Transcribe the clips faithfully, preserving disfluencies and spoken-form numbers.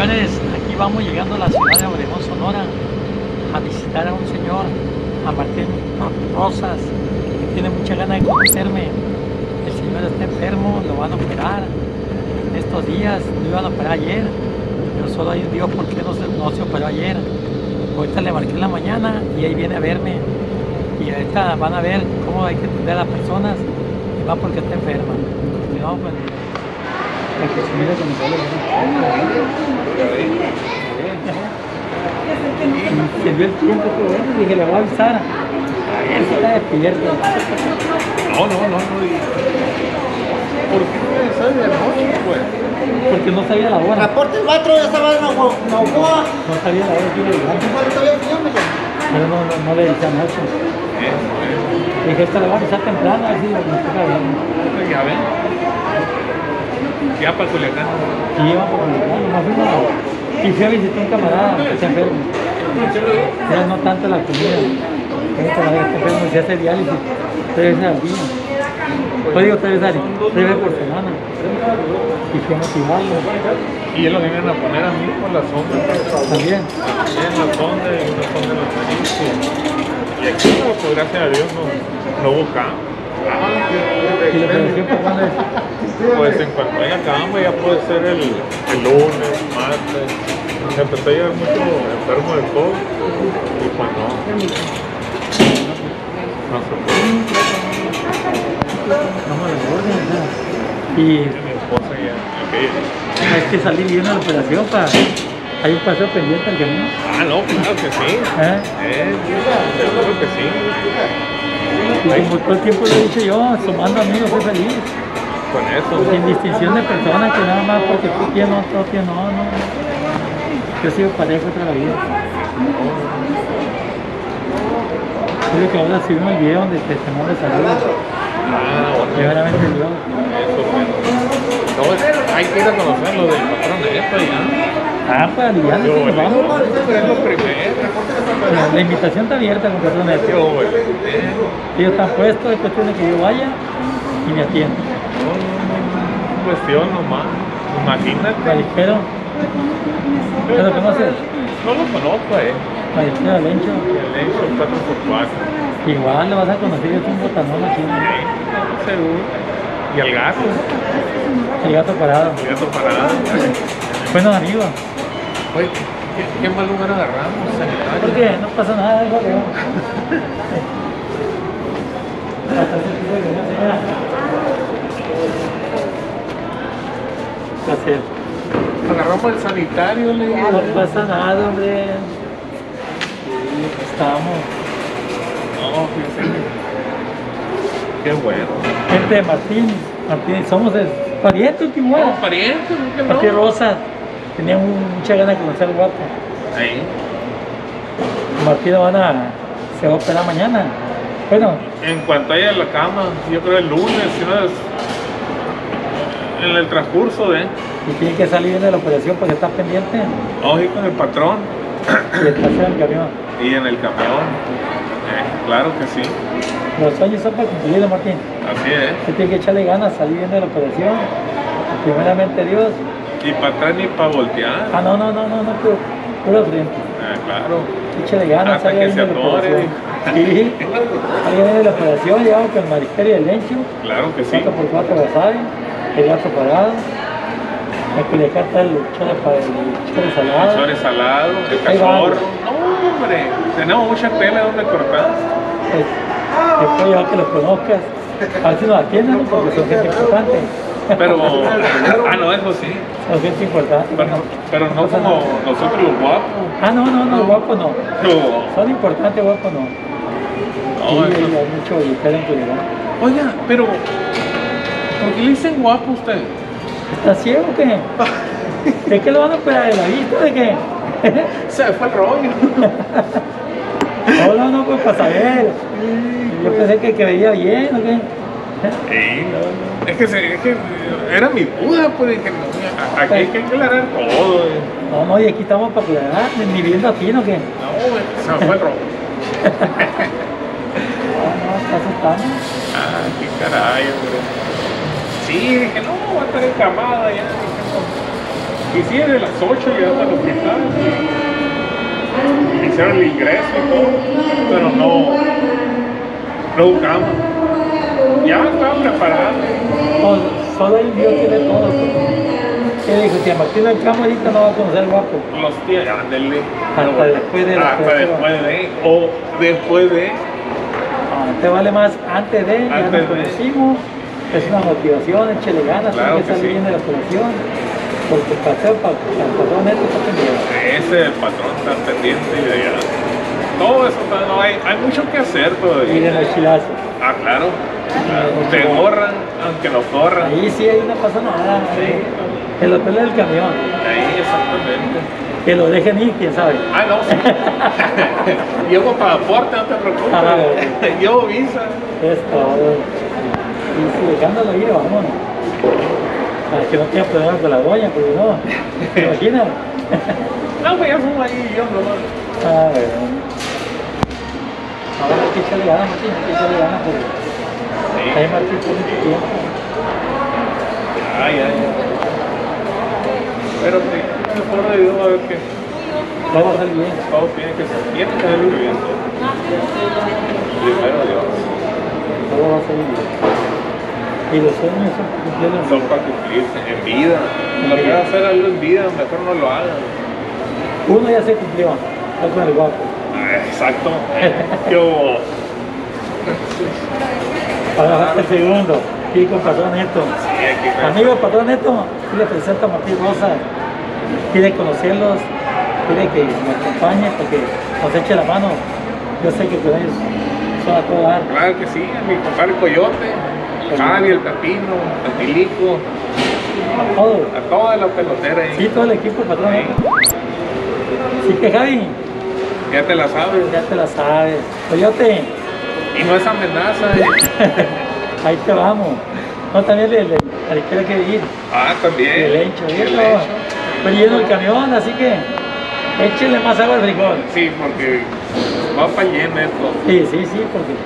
señores, aquí vamos llegando a la ciudad de Obregón, Sonora, a visitar a un señor, a Martín Rosas, que tiene mucha ganas de conocerme. El señor está enfermo, lo van a operar en estos días, lo iban a operar ayer, pero solo hay un Dios por qué no se, no se operó ayer. Ahorita le marqué en la mañana y ahí viene a verme. Y ahorita van a ver cómo hay que atender a las personas y va porque está enferma. Continuamos con el video. El que se mira con el pelo, se vio el tiempo que bueno, dije, le voy a avisar. A ver si está despierto. No, no, no, no. ¿Por qué no me sale de noche, pues? Porque no sabía la hora. Transporte el metro, ya estaba en Navojoa. No sabía la hora que iba a llegar. Pero no, no, no le decía mucho. Dije, esta le voy a avisar temprano, así me toca bien. Ya ven. Ya para Culiacán. Y iba por Culiacán, nomás fuimos a... Y fui a visitar a un camarada que está enfermo. Era no tanto la comida. Un camarada que está enfermo, se hace diálisis tres veces al día. Yo digo tres veces, tres veces por semana. Y fui a motivarlo. Y él lo vienen a poner a mí por la sonda. También. También la sonda y una sonda en la nariz. Y aquí, no, pues gracias a Dios, no, no hubo cambio. ¿Y la operación por cuándo es? Pues en cuanto haya cambio ya puede ser el, el lunes, martes. Empezó a llegar mucho enfermo de COVID y pues no. No se puede. Vamos a la orden, o sea. Y Mi esposa ya, ok. hay que salir bien a la operación para... Hay un paseo pendiente al camino. Ah, no, claro que sí. ¿Eh? Eh, seguro que sí. Y como todo el tiempo lo he dicho yo, sumando amigos, soy feliz. Con eso. Sin distinción de personas, que nada más porque tú tienes otro, tienes no, no. Yo sigo parejo toda la vida. Creo que ahora subimos el video donde te tenemos de salud. Ah, bueno. Primeramente Dios. Eso, bueno. No, hay que ir a conocer lo del patrón de esto ya. Ah, para aliviarnos, Yo, nos vamos. bueno, es lo primero. La invitación está abierta con patrón de Qué esto. bueno. Ellos están puestos, es cuestión de que yo vaya y me atienda. Cuestión nomás. Imagínate. Marisquero. ¿Qué lo conoces? No lo conozco, eh. Marisquero Lencho. El hecho cuatro por cuatro. Igual lo vas a conocer, es un botanón aquí. Seguro. Y el gato. El gato parado. El gato parado. Buenos amigos. Oye, ¿qué, qué mal lugar agarramos? Sanitario. ¿Por qué? No pasa nada, es Obregón. Gracias. Agarramos el sanitario, le digo. No pasa nada, hombre. Estamos. No, fíjese. Qué bueno. Gente de Martín. Martín, somos de parientes, último. No, pariente, ¿por qué no? Martín Rosas. Tenía mucha ganas de conocer al guapo. Ahí. Martín lo van a... se va a operar mañana. Bueno, En cuanto haya la cama, yo creo el lunes, si no es en el transcurso de. y tiene que salir bien de la operación porque está pendiente. Vamos a ir con el patrón Y está en el camión. y en el camión. Eh, claro que sí. Los sueños son para cumplirlos, Martín. Así es. Usted tiene que echarle ganas, salir bien de la operación. Primeramente Dios. Y para atrás ni para voltear. Ah, no, no, no, no, no, puro, puro frente. Ah, claro. Échale ganas, Hasta salga que bien se de la atore. operación. Sí, salga bien de la operación, llevamos con el marisquero y el lencho. Claro que sí. cuatro por cuatro wasabi, el gato parado. En Culiacán está el chole para el chole salado. El chore salado, el Ahí va. cachorro. No, hombre. Tenemos mucha tela donde cortar. Pues, después ya que los conozcas, a ver si nos atienden, ¿no? Porque son gente importante. Pero, ah, no, eso sí. Son gente importante. Pero, pero no como nosotros los guapos. Ah, no, no, no, guapo no. No, Son importantes, guapo no. Sí, no, hay, eso- hay mucho billete en Culiacán. Oiga, pero ¿por qué le dicen guapo a usted? ¿Está ciego o qué? ¿De qué lo van a operar? ¿De la vista? ¿De qué? Se fue el rollo. No, no, no, pues para saber. Yo pensé que, que veía bien, ¿o qué? Sí, no, es que, se, es que era mi duda, pues dije, no, aquí hay que aclarar todo. eh. No, no, y aquí estamos para aclarar, ni viendo a ti, ¿no qué? No, se me fue el rollo. No, no, está asustando. Ah, qué caray, hombre. Sí, dije, no, va a estar encamada ya. Dije, no. Y sí, de las ocho llegamos al hospital. Me hicieron el ingreso y todo, pero no, no buscamos. Ya estaba preparado. Pues, solo el Dios tiene todo. ¿Qué dijo? Si a Martín del Campo ahorita no va a conocer guapo. Los tíos, ándele. Hasta después de la Hasta operación. después de, o después de. No, te vale más antes de, ya Antes nos de. conocimos. Es una motivación, échale ganas, Claro tiene que que salir sí. bien de la operación. Porque el paseo para el patrón neto está pendiente. Ese el patrón está pendiente y de allá. Todo eso, no hay, hay mucho que hacer Y todavía. de mochilazo. Ah, claro. claro. Te borran, aunque no corran. Ahí sí, ahí no pasa nada. Sí. El hotel del camión. Ahí, exactamente. Que lo dejen ir, quién sabe. Ah, no, sí. Llevo pasaporte, no te preocupes. Ah, Llevo visa. Es todo. Y si dejándolo ir, vamos. Para que no tenga problemas con la doña, porque no. ¿Te imaginas? No, pues ya somos ahí yo nomás. Ah, bueno. Ahora hay que echarle ganas, Martín, hay que echarle ganas porque ahí Martín por mucho tiempo. Ay, ay, ay. Pero sí, mejor de Dios a ver que Todo va a salir bien. todo tiene que ser, tiene que salir bien. Primero Dios. Todo va a salir bien. Y los sueños son cumplirlos. Son para cumplirse en vida. Si lo quieres hacer algo en vida, mejor no lo hagas. Uno ya se cumplió, está con el guapo. Ah, exacto. ¿Qué hubo? Ahora falta el segundo. Y con Patrón Neto. Sí, aquí me- Amigo del Patrón Neto, sí le presento a Martín Rosa. Quiere conocerlos, quiere que me acompañe porque nos eche la mano. Yo sé que con ellos son a todo dar. Claro que sí, a mi compadre Coyote, el Javi, el Pepino, el Tilico, A todos. a toda la pelotera ahí. Sí, todo el equipo del Patrón Neto. Así que Javi, Ya te la sabes. ya te la sabes. Coyote, Y no es amenaza. ahí te vamos. No, también le, le, le quiero que ir. Ah, también. El hecho, El ¿viejo? hecho. Estoy lleno el camión, así que échele más agua al frijol. Sí, porque va para lleno esto. Sí, sí, sí, porque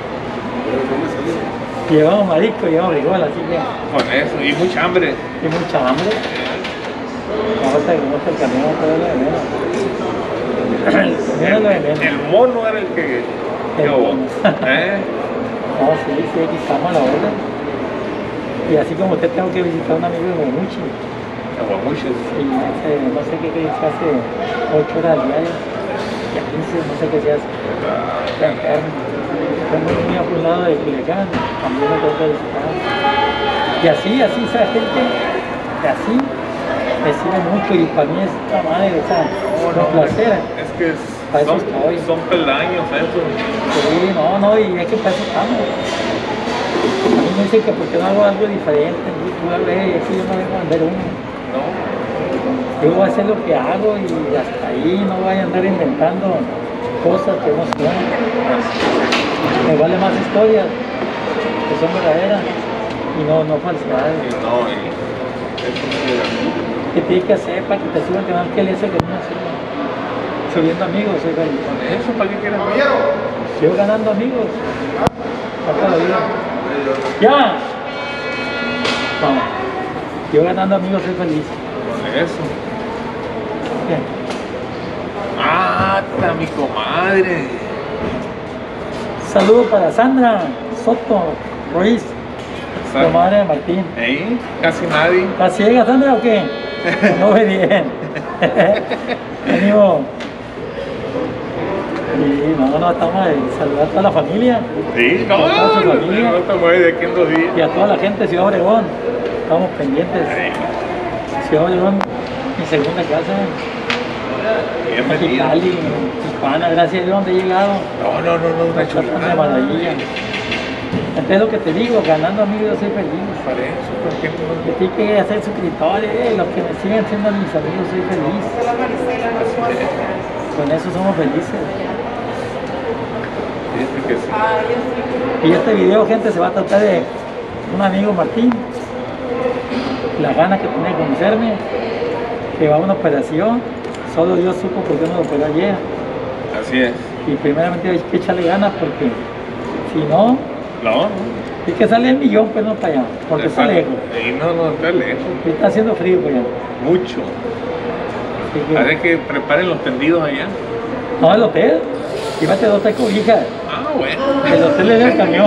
llevamos marisco, llevamos frijol, así que Con eso, y mucha hambre. hay mucha hambre. Ahorita que no está el camión, todo lo de menos. El camión es lo de menos. El mono era el que. El que hubo. mono. ¿Eh? No, sí, sí, aquí estamos a la orden. Y así como usted tengo que visitar a un amigo de Guamuchi. Aguamuches. Y hace, no sé qué, qué hace ocho horas diarias. Y a quince, no sé qué se hace. Está enfermo. Tengo un niño por un lado de Culiacán, también lo tengo que visitar. Y así, así, esa gente, que así, me sirve mucho y para mí es la madre, o sea, un placer. Es que es- Para eso son, estoy. son peldaños eso. Sí, no, no, y es que para eso estamos. A mí me dicen que porque no hago algo diferente, tú a ver, si yo no vengo a vender uno. ¿No? Yo voy a hacer lo que hago y hasta ahí no voy a andar inventando cosas que no son. Me vale más historias que son verdaderas y no, no falsedades. Y no, y eso sí. ¿Qué tienes que hacer para que te suba el canal? ¿Qué le hace que no me suba? Subiendo amigos, soy feliz. ¿Eso para qué quieres? Sigo ganando amigos. Hasta la vida. ¡Ya! Vamos. Sigo ganando amigos, soy feliz. Con eso. Bien. Ah, está mi comadre. Saludos para Sandra Soto Ruiz, Sa- comadre de Martín. ¿Eh? Casi nadie. ¿Estás ciega, Sandra, o qué? No ve bien. Ánimo. Sí, no, no, estamos de saludar a toda la familia Sí, no, Con toda su no, familia. no te mueves de aquí en dos días. y a toda la gente de Ciudad Obregón. Estamos pendientes. Ay, Ciudad Obregón, mi segunda casa. bienvenido. Mexicali, Tijuana, gracias a Dios donde he llegado. No, no, no, no, una Me tratan de chulada. maravilla. Entonces lo que te digo, ganando amigos yo soy feliz. Para eso, ¿por qué no? Que tiene que hacer suscriptores, eh, los que me siguen siendo mis amigos, soy feliz. Con eso somos felices. Dice que sí. Y este video, gente, se va a tratar de un amigo Martín, la gana que tiene de conocerme, que va a una operación, solo Dios supo por qué no lo operó ayer. Así es. Y primeramente hay que echarle ganas porque si no, No, Y que sale el millón, pues no para allá, porque está lejos. Y no, no, está lejos. Y está haciendo frío pues allá. Mucho. Así que, Hay que preparen los tendidos allá. no, el hotel. Llévate dos tres cobijas. Ah, bueno. El hotel es del camión.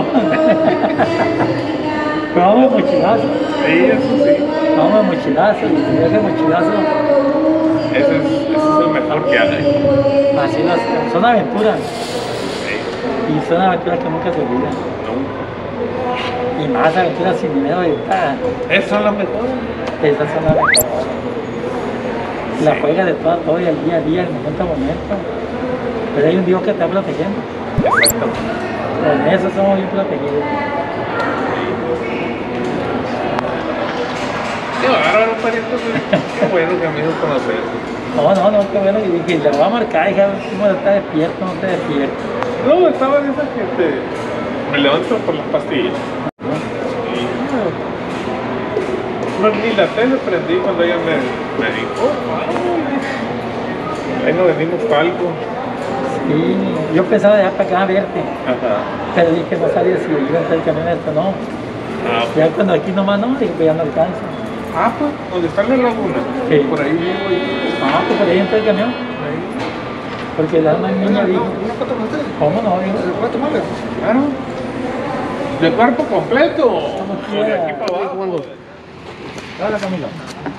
Pero vamos de mochilazo. Sí, eso sí. Vamos de mochilazo. Y si viaje de mochilazo, Ese es, ese es el mejor que hay. así las, son aventuras. Sí. Y son aventuras que nunca se olvidan. Nunca. Y más aventuras sin dinero. Y, ah, Esas son las mejores. esas son las mejores. La juega de todo a todo y al día a día, el momento a momento. Pero hay un Dios que te está protegiendo. Exactamente. En eso somos bien protegidos. Qué bárbaro, pariente. Qué bueno que me hizo conocer. No, no, no, qué bueno. Y dije, le voy a marcar, dije, ¿cómo está despierto? No te despierto. No, estaba de esa gente. Me levanto por las pastillas. Y no, ni la tele prendí cuando ella me, me dijo, oh, wow. Ahí nos venimos para algo. Sí, yo pensaba de allá para acá verte, Ajá. pero dije, no sabía si iba a entrar el camión esto, no. Ah, Ya cuando aquí nomás no, dije, pues ya no alcanza. ah, pues, donde está la laguna. Sí. Por ahí vivo y Ah, pues por ahí entra el camión. ahí. Porque la una niña dijo, ¿Una foto con ustedes? ¿cómo no? Dijo, ¿Puedo tomarle? Claro. De cuerpo completo. Como O de quiera. aquí para abajo. Hola Camilo.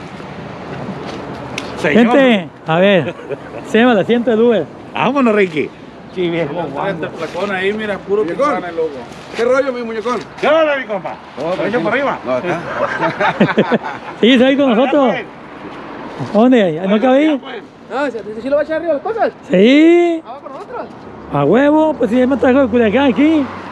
Señor. Gente, a ver, se llama el asiento del Uber. Vámonos, Ricky. Sí, viejo. Este flacón ahí, mira, puro que Muñecón. el logo. ¿Qué rollo, mi muñecón? ¿Qué onda, mi compa? ¿Lo por arriba? No, acá. Sí, se va a ir con nosotros. ¿Dónde? ¿No cabí? Ah, ¿sí lo va a echar arriba las cosas? Sí, Ah, ¿va con nosotros? a huevo, pues si me trajo de Culiacán aquí.